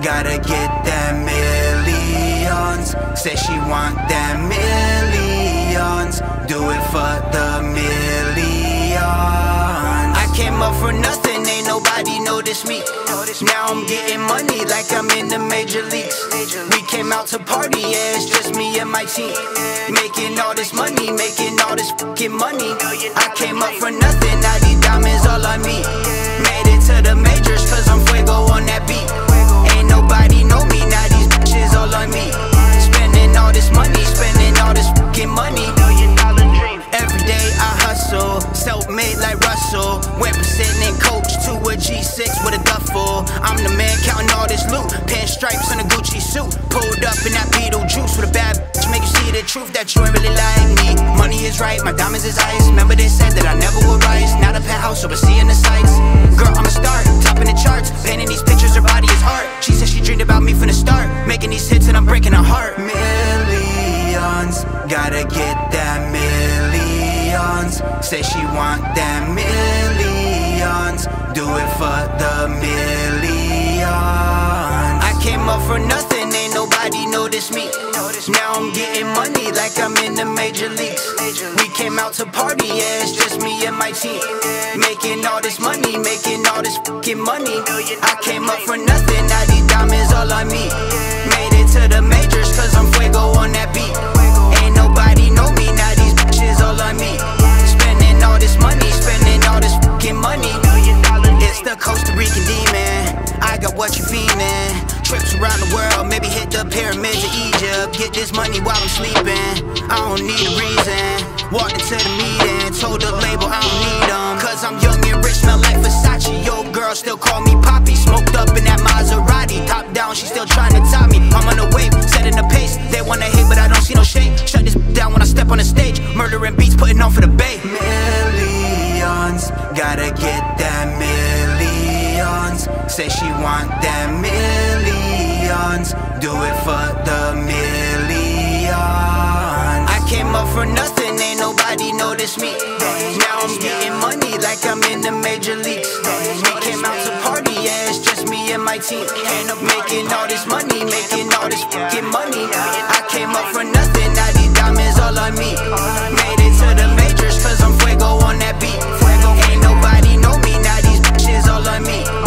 gotta get them millions. Say she want them millions, do it for the millions. I came up for nothing, ain't nobody noticed me. Now I'm getting money like I'm in the major leagues. We came out to party, yeah, it's just me and my team. Making all this money, making all this fucking money. I came up for nothing, now these diamonds all on me. Made it to the majors cause I'm fuego on that beat. Ain't nobody know me, now these bitches all on me. Spending all this money, spending all this fucking money. Every day I hustle, self-made like Russell. Went from sitting in coach to a G6 with a duffel. I'm the man counting all this loot, pinstripes on a Gucci suit. Pulled up in that Beetlejuice with a bad bitch, make you see the truth that you ain't really like me. Money is right, my diamonds is ice. Remember they said that I never would rise. Now the penthouse overseeing the sights. Girl, I'm a star, topping the charts. Painting these pictures, her body is art. She said she dreamed about me from the start. Making these hits and I'm breaking her heart. Millions, gotta get that millions. Say she want them millions, do it for the millions. I came up for nothing, ain't nobody noticed me. Now I'm getting money like I'm in the major leagues. We came out to party, yeah, it's just me and my team. Making all this money, making all this fucking money. I came up for nothing, now these diamonds all on me. Made it to the majors cause I'm fuego on that beat. Ain't nobody know me, now these bitches all on me. Spending all this money, spending all this fucking money. It's the Costa Rican demon, I got what you feeling. Trips around the world, maybe hit the pyramids of Egypt. Get this money while I'm sleeping, I don't need a reason. Walked into the meeting, told the label I don't need them. Cause I'm young and rich, smell like Versace. Yo girl still call me Poppy. Smoked up in that Maserati, top down, she still trying to top me. I'm on the wave, setting the pace. They wanna hate but I don't see no shade. Shut this down when I step on the stage. Murdering beats, putting on for the bay. Millions, gotta get them millions. Say she want them millions, do it for the millions. I came up for nothing, ain't nobody noticed me. Now I'm getting money like I'm in the major leagues. We came out to party, yeah, it's just me and my team. End up making all this money, making all this fucking money. I came up for nothing, now these diamonds all on me. Made it to the majors cause I'm fuego on that beat. Ain't nobody know me, now these bitches all on me.